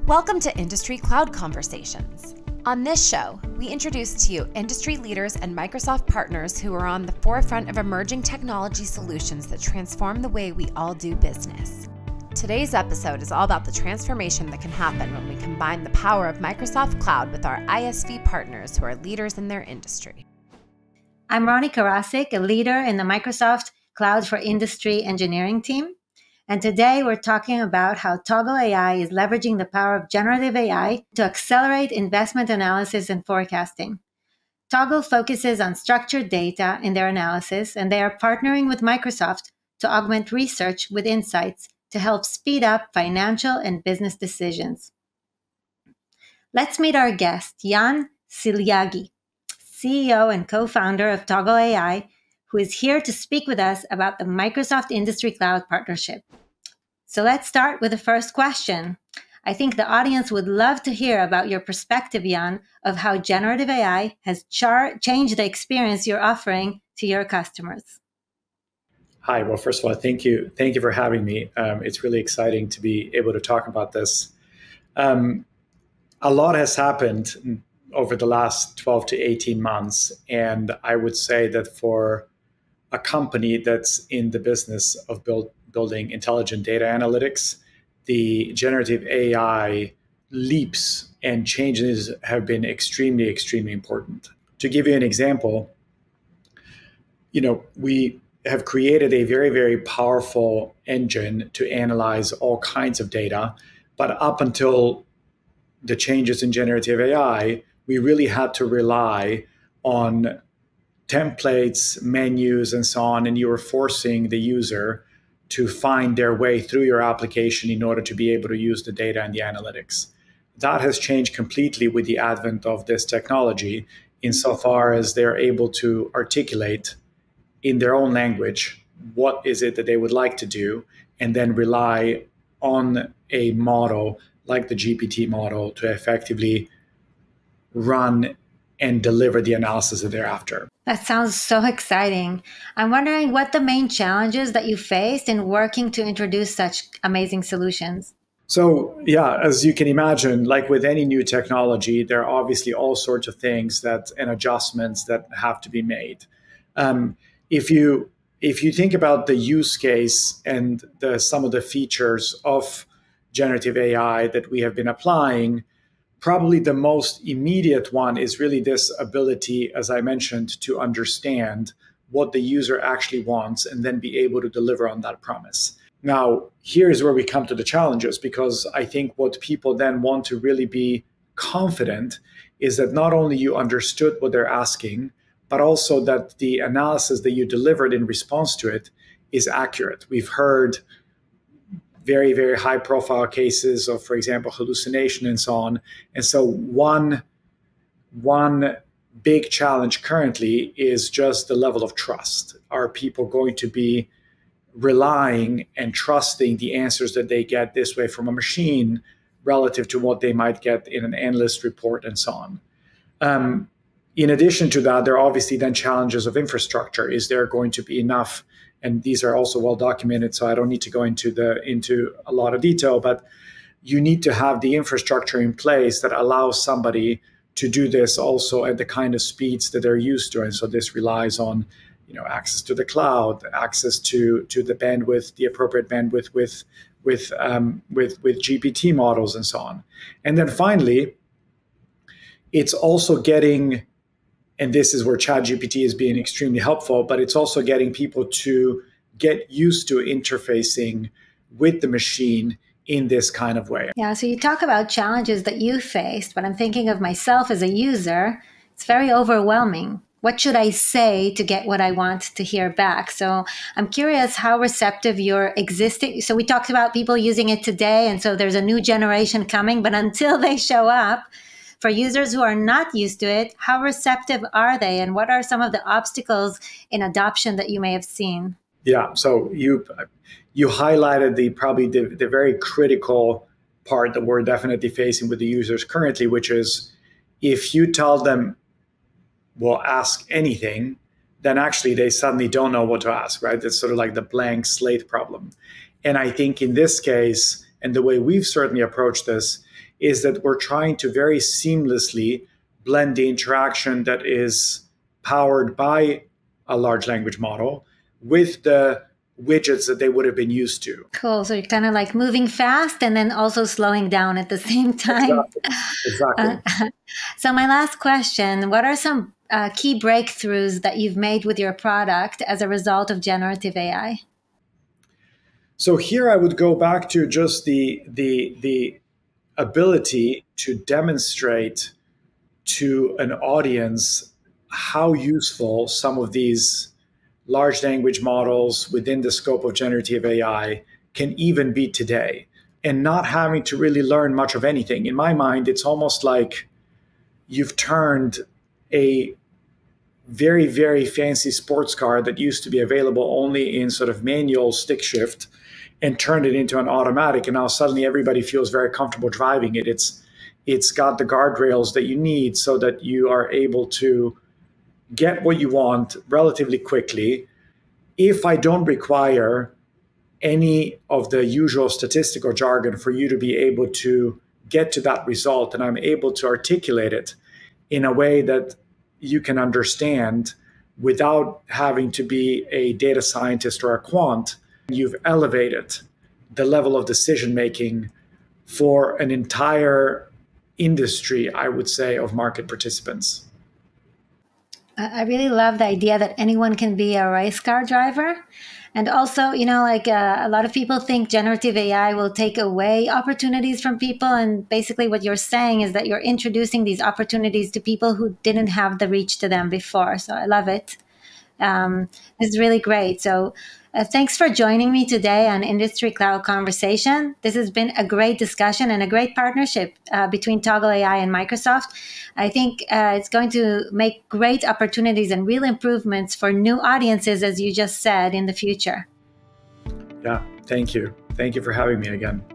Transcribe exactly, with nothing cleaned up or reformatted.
Welcome to Industry Cloud Conversations. On this show, we introduce to you industry leaders and Microsoft partners who are on the forefront of emerging technology solutions that transform the way we all do business. Today's episode is all about the transformation that can happen when we combine the power of Microsoft Cloud with our I S V partners who are leaders in their industry. I'm Ronnie Karasik, a leader in the Microsoft Cloud for Industry engineering team. And today we're talking about how Toggle A I is leveraging the power of generative A I to accelerate investment analysis and forecasting. Toggle focuses on structured data in their analysis, and they are partnering with Microsoft to augment research with insights to help speed up financial and business decisions. Let's meet our guest, Jan Silyagi, C E O and co-founder of Toggle A I, who is here to speak with us about the Microsoft Industry Cloud partnership. So let's start with the first question. I think the audience would love to hear about your perspective, Jan, of how generative A I has char- changed the experience you're offering to your customers. Hi, well, first of all, thank you. Thank you for having me. Um, it's really exciting to be able to talk about this. Um, a lot has happened over the last twelve to eighteen months, and I would say that for a company that's in the business of build, building intelligent data analytics, the generative A I leaps and changes have been extremely, extremely important. To give you an example, you know, we have created a very, very powerful engine to analyze all kinds of data, but up until the changes in generative A I, we really had to rely on templates, menus, and so on, and you were forcing the user to find their way through your application in order to be able to use the data and the analytics. That has changed completely with the advent of this technology, insofar as they're able to articulate in their own language what is it that they would like to do, and then rely on a model like the G P T model to effectively run and deliver the analysis that they're after. That sounds so exciting. I'm wondering what the main challenges that you faced in working to introduce such amazing solutions. So, yeah, as you can imagine, like with any new technology, there are obviously all sorts of things that and adjustments that have to be made. Um, if you if you think about the use case and the some of the features of generative A I that we have been applying, probably the most immediate one is really this ability, as I mentioned, to understand what the user actually wants and then be able to deliver on that promise. Now, here's where we come to the challenges, because I think what people then want to really be confident is that not only you understood what they're asking, but also that the analysis that you delivered in response to it is accurate. We've heard very, very high profile cases of, for example, hallucination and so on. And so one, one big challenge currently is just the level of trust. Are people going to be relying and trusting the answers that they get this way from a machine relative to what they might get in an analyst report and so on? Um, in addition to that, there are obviously then challenges of infrastructure. Is there going to be enough? And these are also well documented, so I don't need to go into the into a lot of detail, but you need to have the infrastructure in place that allows somebody to do this also at the kind of speeds that they're used to. And so this relies on, you know, access to the cloud, access to to the bandwidth, the appropriate bandwidth with with um, with with G P T models and so on. And then finally, it's also getting, and this is where ChatGPT is being extremely helpful, but it's also getting people to get used to interfacing with the machine in this kind of way. Yeah, so you talk about challenges that you faced, but I'm thinking of myself as a user. It's very overwhelming. What should I say to get what I want to hear back? So I'm curious how receptive you're existing. So we talked about people using it today, and so there's a new generation coming, but until they show up, for users who are not used to it, how receptive are they? And what are some of the obstacles in adoption that you may have seen? Yeah, so you you highlighted the probably the, the very critical part that we're definitely facing with the users currently, which is if you tell them, well, ask anything, then actually they suddenly don't know what to ask, right? It's sort of like the blank slate problem. And I think in this case, and the way we've certainly approached this, is that we're trying to very seamlessly blend the interaction that is powered by a large language model with the widgets that they would have been used to. Cool. So you're kind of like moving fast and then also slowing down at the same time. Exactly. Exactly. Uh, so my last question, what are some uh, key breakthroughs that you've made with your product as a result of generative A I? So here I would go back to just the the the ability to demonstrate to an audience how useful some of these large language models within the scope of generative A I can even be today, and not having to really learn much of anything. In my mind, it's almost like you've turned a very, very fancy sports car that used to be available only in sort of manual stick shift and turned it into an automatic. And now suddenly everybody feels very comfortable driving it. It's it's got the guardrails that you need so that you are able to get what you want relatively quickly. If I don't require any of the usual statistical jargon for you to be able to get to that result, and I'm able to articulate it in a way that you can understand without having to be a data scientist or a quant, you've elevated the level of decision making for an entire industry, I would say, of market participants. I really love the idea that anyone can be a race car driver. And also, you know, like uh, a lot of people think generative A I will take away opportunities from people. And basically what you're saying is that you're introducing these opportunities to people who didn't have the reach to them before. So I love it. Um, it's really great. So uh, thanks for joining me today on Industry Cloud Conversation. This has been a great discussion and a great partnership uh, between Toggle A I and Microsoft. I think uh, it's going to make great opportunities and real improvements for new audiences, as you just said, in the future. Yeah, thank you. Thank you for having me again.